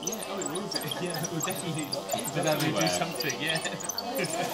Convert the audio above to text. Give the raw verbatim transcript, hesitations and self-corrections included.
Yeah, oh, it will be. Yeah, it will definitely It's definitely do everywhere. something. Yeah.